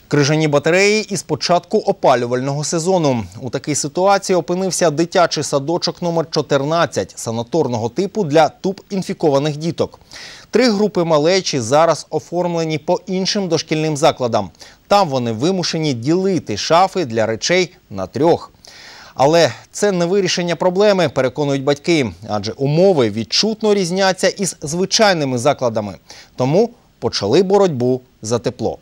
Крижані батареї із початку опалювального сезону. У такій ситуації опинився дитячий садочок номер 14 санаторного типу для ТУП-інфікованих діток. 3 групи малечі зараз оформлені по іншим дошкільним закладам. Там вони вимушені ділити шафи для речей на 3. Але це не вирішення проблеми, переконують батьки, адже умови відчутно різняться із звичайними закладами. Тому почали боротьбу за тепло.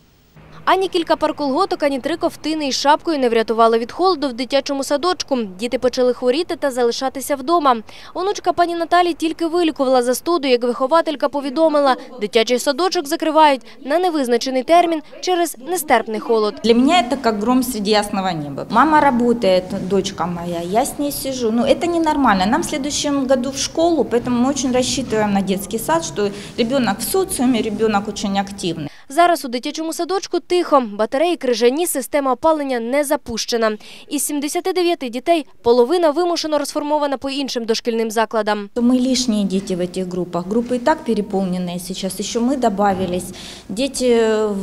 Ані кілька пар колготок, ані 3 ковтини із шапкою не врятували від холоду в дитячому садочку. Діти почали хворіти та залишатися вдома. Онучка пані Наталі тільки вилікувала застуду, як вихователька повідомила. Дитячий садочок закривають на невизначений термін через нестерпний холод. Для мене це як гром серед ясного неба. Мама працює, дочка моя, я з нею сиджу. Це ненормально. Нам в наступному році в школу, тому ми дуже розраховуємо на дитячий сад, що дитина в соціумі, дитина дуже активний. Зараз у дитячому садочку тихо. Батареї крижані, система опалення не запущена. Із 79 дітей половина вимушено розформована по іншим дошкільним закладам. Мы лишние дети в этих группах. Группы и так переполненные сейчас. Еще мы добавились. Дети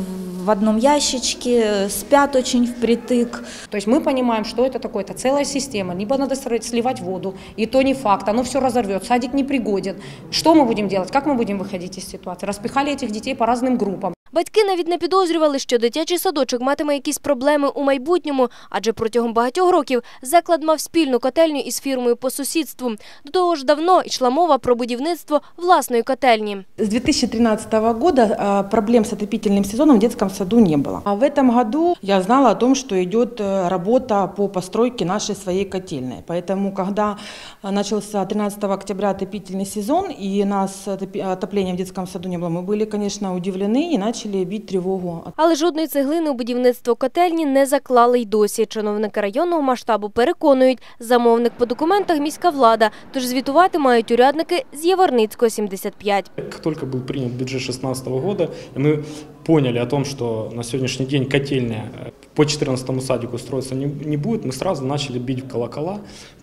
в одном ящичке, спят очень впритык. То есть мы понимаем, что это такое. Это целая система. Либо надо сливать воду, и то не факт. Оно все разорвет, садик непригоден. Что мы будем делать? Как мы будем выходить из ситуации? Распихали этих детей по разным группам. Батьки навіть не підозрювали, що дитячий садочок матиме якісь проблеми у майбутньому, адже протягом багатьох років заклад мав спільну котельню із фірмою по сусідству. До того ж давно йшла мова про будівництво власної котельні. С 2013 года проблем с отопительным сезоном в детском саду не было. А в этом году я знала о том, что идет работа по постройке нашей своей котельной. Поэтому, когда начался 13 октября отопительный сезон, и у нас отопления в детском саду не было, мы были, конечно, удивлены и начали бить тривогу. Але жодної цеглини у будівництво котельні не заклали й досі. Чиновники районного масштабу переконують, замовник по документах – міська влада, тож звітувати мають урядники з Яворницького, 75. Как только был принят бюджет 2016 года, мы поняли о том, что на сегодняшний день котельная по 14-му садику строиться не будет, мы сразу начали бить в колокола.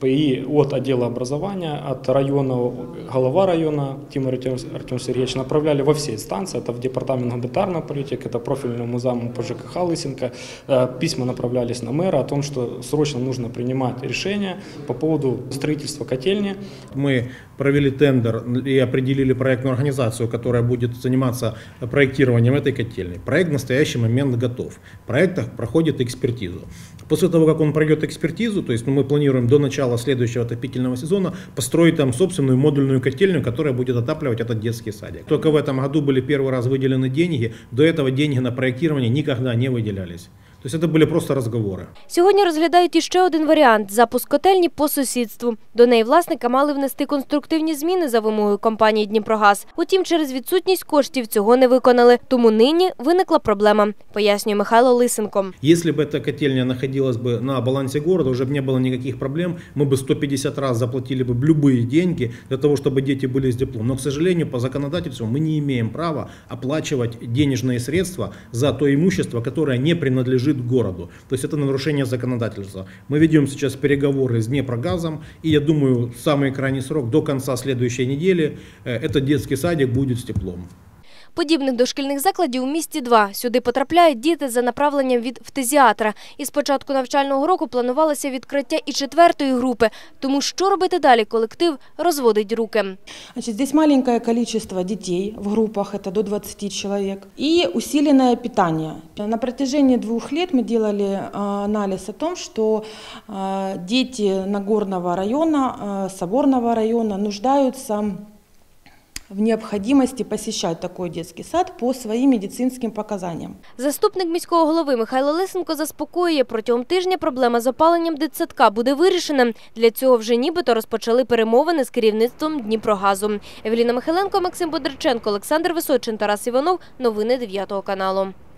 И от отдела образования, от района, глава района Тимур Артем Сергеевич направляли во все инстанции, это в департамент гуманитарной политики, это профильному заму по ЖКХ Лысенко. Письма направлялись на мэра о том, что срочно нужно принимать решение по поводу строительства котельни. Мы провели тендер и определили проектную организацию, которая будет заниматься проектированием этой котельной. Проект в настоящий момент готов. Проект проходит экспертизу. После того, как он пройдет экспертизу, то есть мы планируем до начала следующего отопительного сезона построить там собственную модульную котельную, которая будет отапливать этот детский садик. Только в этом году были первый раз выделены деньги, до этого деньги на проектирование никогда не выделялись. То есть это были просто розговори. Сьогодні розглядають іще один варіант – запуск котельні по сусідству. До неї власника мали внести конструктивні зміни за вимогою компанії «Дніпрогаз». Утім, через відсутність коштів цього не виконали. Тому нині виникла проблема, пояснює Михайло Лисенко. Якщо б ця котельня знаходилась б на балансі міста, вже б не було ніяких проблем. Ми б 150 разів заплатили б будь-які гроші для того, щоб діти були з дипломом. Но, к сожалению, по законодательству мы не имеем права оплачивать денежные средства за то имущество, которое не принадлежит городу. То есть это нарушение законодательства. Мы ведем сейчас переговоры с Днепрогазом, и я думаю, самый крайний срок до конца следующей недели этот детский садик будет с теплом. Подібних дошкільних закладів у місті 2. Сюди потрапляють діти за направленням від фтизіатра. І з початку навчального року планувалося відкриття і 4-ї групи. Тому що робити далі, колектив розводить руки. Здесь маленькое количество детей в группах, это до 20 человек, и усиленное питание. На протяжении 2 лет мы делали анализ о том, что дети Нагорного района, Соборного района нуждаются в необходимости посещать такой детский сад по своим медицинским показаниям. Заступник міського голови Михайло Лисенко заспокоює, протягом тижня проблема з опаленням дитсадка буде вирішена. Для цього вже нібито розпочали перемовини з керівництвом Дніпрогазу. Евеліна Михайленко, Максим Бодриченко, Олександр Височин, Тарас Іванов. Новини 9 каналу.